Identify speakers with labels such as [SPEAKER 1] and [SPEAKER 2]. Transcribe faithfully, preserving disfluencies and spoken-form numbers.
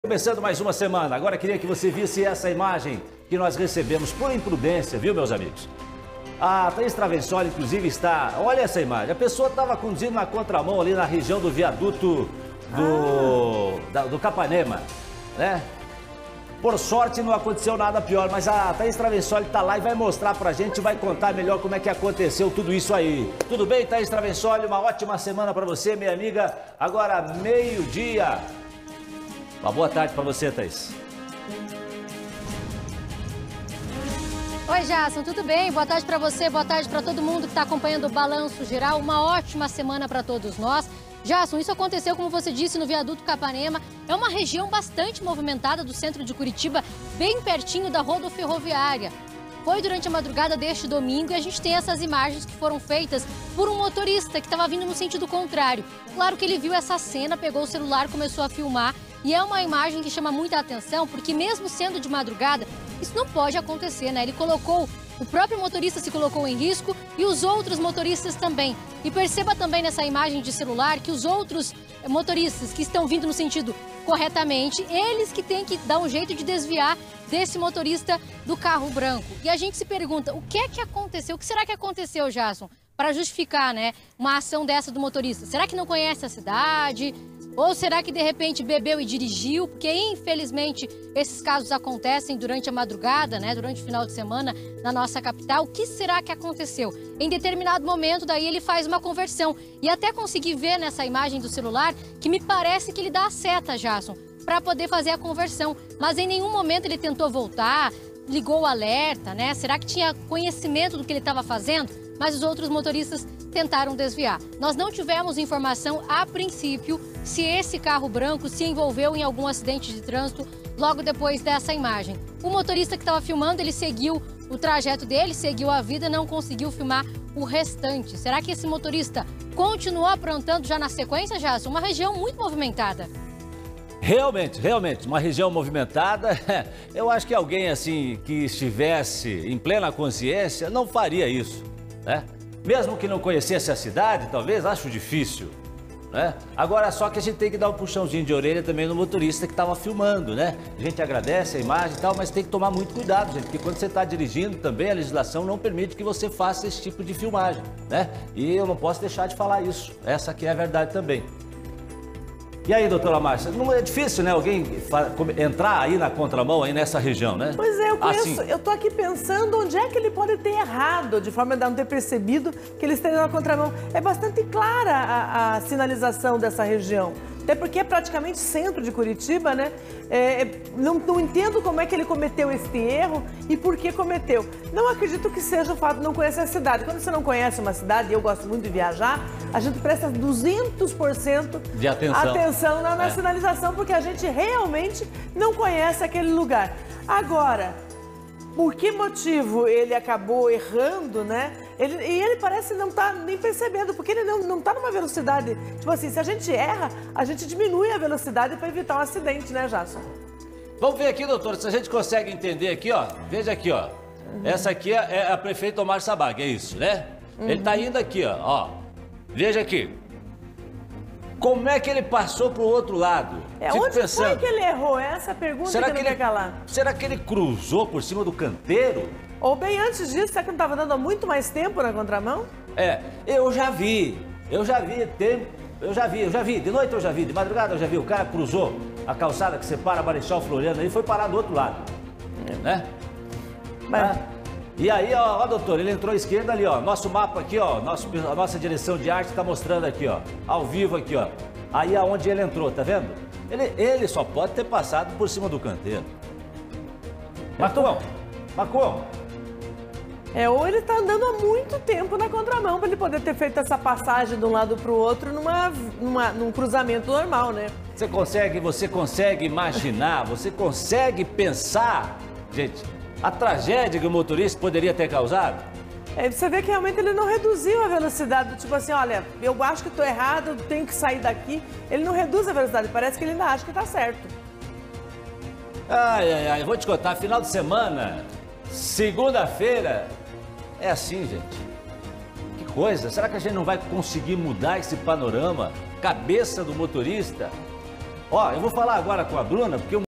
[SPEAKER 1] Começando mais uma semana, agora queria que você visse essa imagem que nós recebemos por imprudência, viu, meus amigos? A Thaís Travensoli, inclusive, está... Olha essa imagem, a pessoa estava conduzindo na contramão ali na região do viaduto do, ah. da, do Capanema, né? Por sorte não aconteceu nada pior, mas a Thaís Travensoli está lá e vai mostrar pra gente, vai contar melhor como é que aconteceu tudo isso aí. Tudo bem, Thaís Travensoli? Uma ótima semana pra você, minha amiga. Agora, meio-dia. Uma boa tarde para você, Thaís.
[SPEAKER 2] Oi, Jason, tudo bem? Boa tarde para você, boa tarde para todo mundo que está acompanhando o Balanço Geral. Uma ótima semana para todos nós. Jason, isso aconteceu, como você disse, no viaduto Capanema. É uma região bastante movimentada do centro de Curitiba, bem pertinho da rodoferroviária. Foi durante a madrugada deste domingo e a gente tem essas imagens que foram feitas por um motorista que estava vindo no sentido contrário. Claro que ele viu essa cena, pegou o celular, começou a filmar. E é uma imagem que chama muita atenção, porque mesmo sendo de madrugada, isso não pode acontecer, né? Ele colocou, o próprio motorista se colocou em risco e os outros motoristas também. E perceba também nessa imagem de celular que os outros motoristas que estão vindo no sentido corretamente, eles que têm que dar um jeito de desviar desse motorista do carro branco. E a gente se pergunta, o que é que aconteceu? O que será que aconteceu, Jason, para justificar, né, uma ação dessa do motorista? Será que não conhece a cidade? Ou será que de repente bebeu e dirigiu? Porque infelizmente esses casos acontecem durante a madrugada, né? Durante o final de semana na nossa capital. O que será que aconteceu? Em determinado momento daí ele faz uma conversão. E até consegui ver nessa imagem do celular que me parece que ele dá a seta, Jason, para poder fazer a conversão. Mas em nenhum momento ele tentou voltar, ligou o alerta, né? Será que tinha conhecimento do que ele estava fazendo? Mas os outros motoristas tentaram desviar. Nós não tivemos informação, a princípio, se esse carro branco se envolveu em algum acidente de trânsito logo depois dessa imagem. O motorista que estava filmando, ele seguiu o trajeto dele, seguiu a vida, não conseguiu filmar o restante. Será que esse motorista continuou aprontando já na sequência, Jason? Uma região muito movimentada.
[SPEAKER 1] Realmente, realmente, uma região movimentada. Eu acho que alguém assim que estivesse em plena consciência não faria isso, né? Mesmo que não conhecesse a cidade, talvez, acho difícil, né? Agora, só que a gente tem que dar um puxãozinho de orelha também no motorista que estava filmando, né? A gente agradece a imagem e tal, mas tem que tomar muito cuidado, gente, porque quando você está dirigindo também, a legislação não permite que você faça esse tipo de filmagem, né? E eu não posso deixar de falar isso, essa aqui é a verdade também. E aí, doutora Márcia, não é difícil, né, alguém entrar aí na contramão, aí nessa região, né?
[SPEAKER 3] Pois é, eu conheço,
[SPEAKER 1] assim.
[SPEAKER 3] Eu tô aqui pensando onde é que ele pode ter errado, de forma a não ter percebido que ele esteja na contramão. É bastante clara a, a sinalização dessa região, até porque é praticamente centro de Curitiba, né? É, não, não entendo como é que ele cometeu esse erro e por que cometeu. Não acredito que seja o fato de não conhecer a cidade. Quando você não conhece uma cidade, e eu gosto muito de viajar, a gente presta duzentos por cento
[SPEAKER 1] de atenção,
[SPEAKER 3] atenção na, na
[SPEAKER 1] é.
[SPEAKER 3] sinalização, porque a gente realmente não conhece aquele lugar. Agora, por que motivo ele acabou errando, né? Ele, e ele parece não estar nem percebendo, porque ele não está numa velocidade... Tipo assim, se a gente erra, a gente diminui a velocidade para evitar um acidente, né, Jason?
[SPEAKER 1] Vamos ver aqui, doutor, se a gente consegue entender aqui, ó. Veja aqui, ó. Uhum. Essa aqui é a prefeita Omar Sabag, é isso, né? Uhum. Ele está indo aqui, ó, ó. Veja aqui. Como é que ele passou para o outro lado?
[SPEAKER 3] É,
[SPEAKER 1] Fico
[SPEAKER 3] onde
[SPEAKER 1] pensando,
[SPEAKER 3] foi que ele errou? Essa pergunta
[SPEAKER 1] será
[SPEAKER 3] que,
[SPEAKER 1] que
[SPEAKER 3] ele
[SPEAKER 1] ele
[SPEAKER 3] quer calar.
[SPEAKER 1] Será que ele cruzou por cima do canteiro?
[SPEAKER 3] Ou bem antes disso, será que não estava dando há muito mais tempo na contramão?
[SPEAKER 1] É, eu já vi, eu já vi tempo, eu já vi, eu já vi, de noite eu já vi, de madrugada eu já vi, o cara cruzou a calçada que separa Marechal Floriano e foi parar do outro lado, né?
[SPEAKER 3] Mas...
[SPEAKER 1] Ah, e aí, ó, ó, doutor, ele entrou à esquerda ali, ó, nosso mapa aqui, ó, nosso, a nossa direção de arte está mostrando aqui, ó, ao vivo aqui, ó, aí aonde ele entrou, tá vendo? Ele, ele só pode ter passado por cima do canteiro. Macron, Macron.
[SPEAKER 3] É, ou ele está andando há muito tempo na contramão para ele poder ter feito essa passagem de um lado para o outro numa, numa, num cruzamento normal, né?
[SPEAKER 1] Você consegue, você consegue imaginar, você consegue pensar, gente, a tragédia que o motorista poderia ter causado?
[SPEAKER 3] É, você vê que realmente ele não reduziu a velocidade, tipo assim, olha, eu acho que estou errado, eu tenho que sair daqui. Ele não reduz a velocidade, parece que ele ainda acha que está certo.
[SPEAKER 1] Ai, ai, ai, vou te contar, final de semana, segunda-feira, é assim, gente. Que coisa, será que a gente não vai conseguir mudar esse panorama? Cabeça do motorista? Ó, eu vou falar agora com a Bruna, porque o